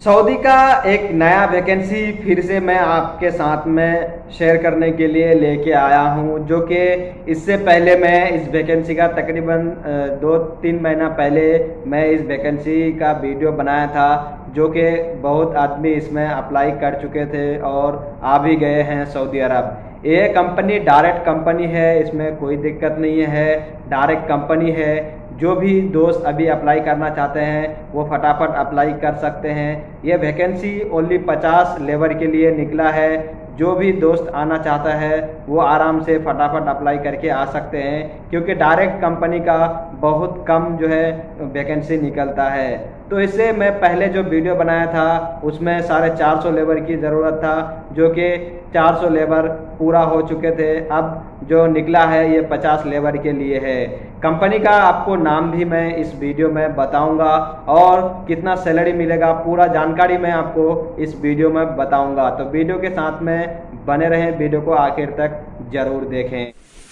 Saudi का एक नया वैकेंसी फिर से मैं आपके साथ में शेयर करने के लिए लेके आया हूं, जो कि इससे पहले मैं इस वैकेंसी का तकरीबन 2-3 महीना पहले मैं इस वैकेंसी का वीडियो बनाया था, जो कि बहुत आदमी इसमें अप्लाई कर चुके थे और आ भी गए हैं सऊदी अरब। ये कंपनी डायरेक्ट कंपनी है, इसमें कोई दिक्कत नहीं है, डायरेक्ट कंपनी है। जो भी दोस्त अभी अप्लाई करना चाहते हैं वो फटाफट अप्लाई कर सकते हैं। ये वैकेंसी ओनली 50 लेबर के लिए निकला है। जो भी दोस्त आना चाहता है वो आराम से फटाफट अप्लाई करके आ सकते हैं, क्योंकि डायरेक्ट कंपनी का बहुत कम जो है वैकेंसी निकलता है। तो इससे मैं पहले जो वीडियो बनाया था उसमें 450 लेबर की ज़रूरत था, जो कि 400 लेबर पूरा हो चुके थे। अब जो निकला है ये 50 लेबर के लिए है। कंपनी का आपको नाम भी मैं इस वीडियो में बताऊंगा और कितना सैलरी मिलेगा पूरा जानकारी मैं आपको इस वीडियो में बताऊंगा। तो वीडियो के साथ में बने रहें, वीडियो को आखिर तक जरूर देखें।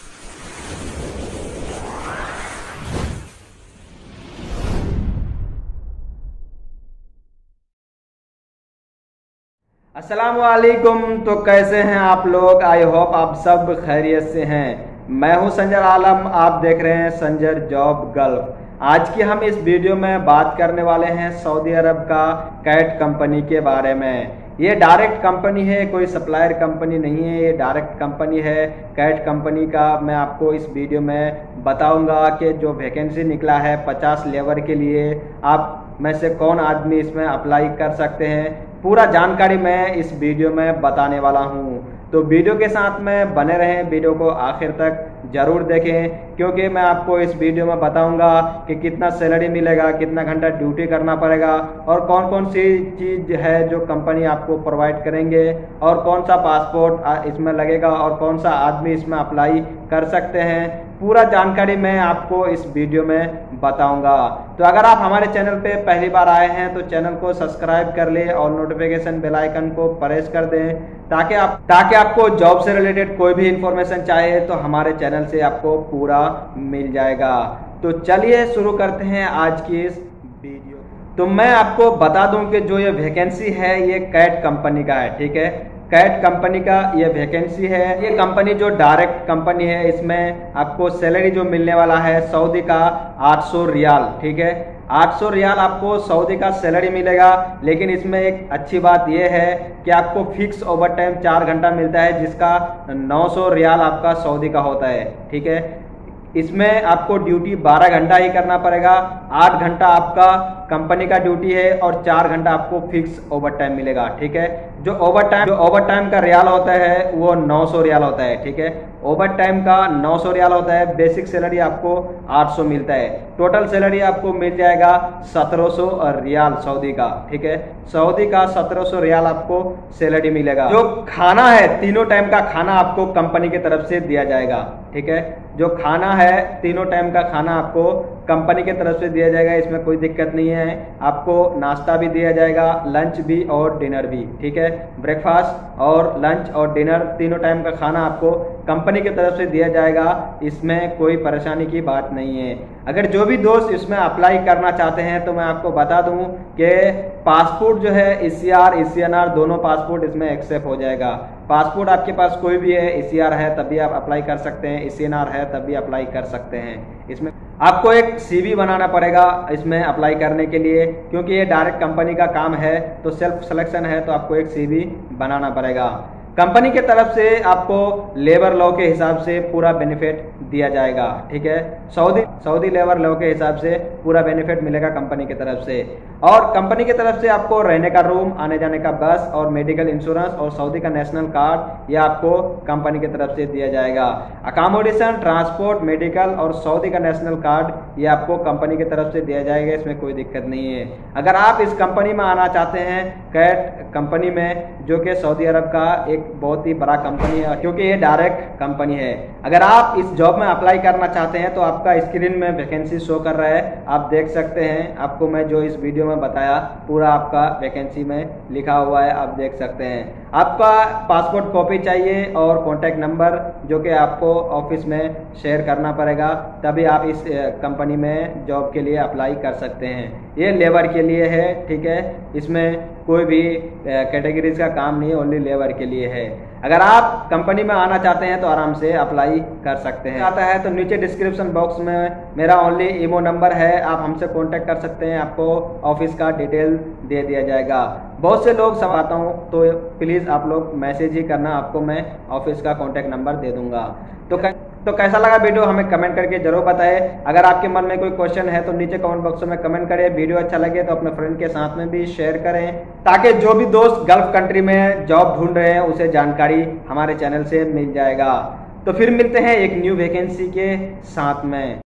अस्सलाम वालेकुम। तो कैसे हैं आप लोग? आई होप आप सब खैरियत से हैं। मैं हूं संजर आलम, आप देख रहे हैं संजर जॉब गल्फ। आज की हम इस वीडियो में बात करने वाले हैं सऊदी अरब का कैट कंपनी के बारे में। ये डायरेक्ट कंपनी है, कोई सप्लायर कंपनी नहीं है, ये डायरेक्ट कंपनी है। कैट कंपनी का मैं आपको इस वीडियो में बताऊंगा कि जो वैकेंसी निकला है 50 लेबर के लिए, आप में से कौन आदमी इसमें अप्लाई कर सकते हैं। पूरा जानकारी मैं इस वीडियो में बताने वाला हूं। तो वीडियो के साथ में बने रहें, वीडियो को आखिर तक जरूर देखें, क्योंकि मैं आपको इस वीडियो में बताऊंगा कि कितना सैलरी मिलेगा, कितना घंटा ड्यूटी करना पड़ेगा और कौन कौन सी चीज़ है जो कंपनी आपको प्रोवाइड करेंगे और कौन सा पासपोर्ट इसमें लगेगा और कौन सा आदमी इसमें अप्लाई कर सकते हैं। पूरा जानकारी मैं आपको इस वीडियो में बताऊंगा। तो अगर आप हमारे चैनल पे पहली बार आए हैं तो चैनल को सब्सक्राइब कर ले और नोटिफिकेशन बेल आइकन को प्रेस कर दें, ताकि आपको जॉब से रिलेटेड कोई भी इंफॉर्मेशन चाहिए तो हमारे चैनल से आपको पूरा मिल जाएगा। तो चलिए शुरू करते हैं आज की इस वीडियो। तो मैं आपको बता दूं कि जो ये वैकेंसी है ये कैट कंपनी का है, ठीक है। कैट कंपनी का ये वैकेंसी है। ये कंपनी जो डायरेक्ट कंपनी है, इसमें आपको सैलरी जो मिलने वाला है सऊदी का 800 रियाल, ठीक है। 800 रियाल आपको सऊदी का सैलरी मिलेगा। लेकिन इसमें एक अच्छी बात यह है कि आपको फिक्स ओवर टाइम 4 घंटा मिलता है, जिसका 900 रियाल आपका सऊदी का होता है, ठीक है। इसमें आपको ड्यूटी 12 घंटा ही करना पड़ेगा। 8 घंटा आपका कंपनी का ड्यूटी है और 4 घंटा आपको फिक्स ओवर टाइम मिलेगा, ठीक है। जो ओवर टाइम का रियाल होता है वो 900 रियाल होता है, ठीक है। ओवर टाइम का 900 रियाल होता है। बेसिक सैलरी आपको 800 मिलता है। टोटल सैलरी आपको मिल जाएगा 1700 रियाल सऊदी का, ठीक है। सऊदी का 1700 रियाल आपको सैलरी मिलेगा। जो खाना है, तीनों टाइम का खाना आपको कंपनी की तरफ से दिया जाएगा, ठीक है। जो खाना है, तीनों टाइम का खाना आपको कंपनी की तरफ से दिया जाएगा, इसमें कोई दिक्कत नहीं है। आपको नाश्ता भी दिया जाएगा, लंच भी और डिनर भी, ठीक है। ब्रेकफास्ट और लंच और डिनर तीनों टाइम का खाना आपको कंपनी की तरफ से दिया जाएगा। इसमें कोई परेशानी की बात नहीं है। अगर जो भी दोस्त इसमें अप्लाई करना चाहते हैं तो मैं आपको बता दूं कि पासपोर्ट जो है ECR ECNR दोनों पासपोर्ट इसमें एक्सेप्ट हो जाएगा। पासपोर्ट आपके पास कोई भी है, ECR है तभी आप अप्लाई कर सकते हैं, ECNR है तभी अप्लाई कर सकते हैं। इसमें आपको एक CV बनाना पड़ेगा इसमें अप्लाई करने के लिए, क्योंकि ये डायरेक्ट कंपनी का काम है तो सेल्फ सिलेक्शन है, तो आपको एक CV बनाना पड़ेगा। कंपनी के तरफ से आपको लेबर लॉ के हिसाब से पूरा बेनिफिट दिया जाएगा, ठीक है। सऊदी लेबर लॉ के हिसाब से पूरा बेनिफिट मिलेगा कंपनी की तरफ से। और कंपनी की तरफ से आपको रहने का रूम, आने जाने का बस और मेडिकल इंश्योरेंस और सऊदी का नेशनल कार्ड ये आपको कंपनी की तरफ से दिया जाएगा। अकोमोडेशन, ट्रांसपोर्ट, मेडिकल और सऊदी का नेशनल कार्ड ये आपको कंपनी की तरफ से दिया जाएगा। इसमें कोई दिक्कत नहीं है। अगर आप इस कंपनी में आना चाहते हैं, कैट कंपनी में, जो कि सऊदी अरब का एक बहुत ही बड़ा कंपनी है, क्योंकि ये डायरेक्ट कंपनी है। अगर आप इस जॉब में अप्लाई करना चाहते हैं तो आपका स्क्रीन में वैकेंसी शो कर रहा है, आप देख सकते हैं। आपको मैं जो इस वीडियो में बताया पूरा आपका वैकेंसी में लिखा हुआ है, आप देख सकते हैं। आपका पासपोर्ट कॉपी चाहिए और कॉन्टैक्ट नंबर जो कि आपको ऑफिस में शेयर करना पड़ेगा, तभी आप इस कंपनी में जॉब के लिए अप्लाई कर सकते हैं। ये लेबर के लिए है, ठीक है, इसमें कोई भी कैटेगरीज का काम नहीं है, ओनली लेबर के लिए है। अगर आप कंपनी में आना चाहते हैं तो आराम से अप्लाई कर सकते हैं। आता है तो नीचे डिस्क्रिप्शन बॉक्स में मेरा ओनली ईमो नंबर है, आप हमसे कांटेक्ट कर सकते हैं, आपको ऑफिस का डिटेल दे दिया जाएगा। बहुत से लोग सब आता हूँ तो प्लीज़ आप लोग मैसेज ही करना, आपको मैं ऑफिस का कांटेक्ट नंबर दे दूंगा। तो कैसा लगा वीडियो हमें कमेंट करके जरूर बताएं। अगर आपके मन में कोई क्वेश्चन है तो नीचे कमेंट बॉक्स में कमेंट करें। वीडियो अच्छा लगे तो अपने फ्रेंड के साथ में भी शेयर करें, ताकि जो भी दोस्त गल्फ कंट्री में जॉब ढूंढ रहे हैं उसे जानकारी हमारे चैनल से मिल जाएगा। तो फिर मिलते हैं एक न्यू वैकेंसी के साथ में।